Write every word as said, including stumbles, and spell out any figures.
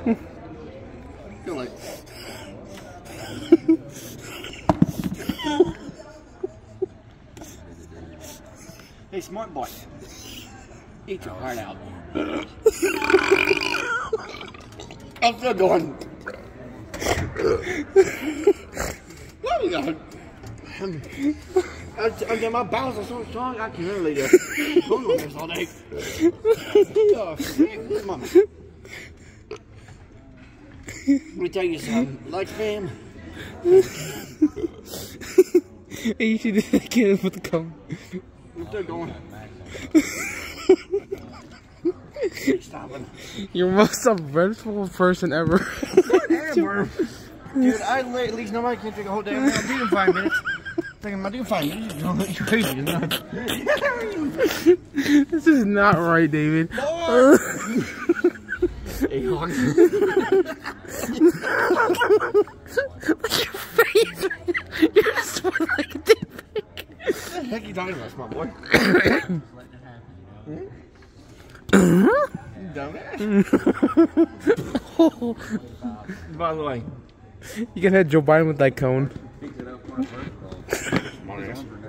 Feel like. Hey, smart boy. Eat your heart out. I'm still going. What are we going? I'm, I'm, my bowels are so strong, I can literally just go on this all day. Oh, come on. Let me tell you something. Like fam. Hey, you should do that again with the cone. I'm still going. Stopping. You're the most uneventful person ever. Whatever. Dude, I at least nobody can drink a whole damn Mountain Dew in five minutes. Thinking about doing five minutes. You're crazy, isn't it? This is not right, David. Uh, hey, Hawk. Look at your face. You're just like a dick. What the heck are you talking about, smart boy? Dumbass. By the way, you can have Joe Biden with that cone. Come on,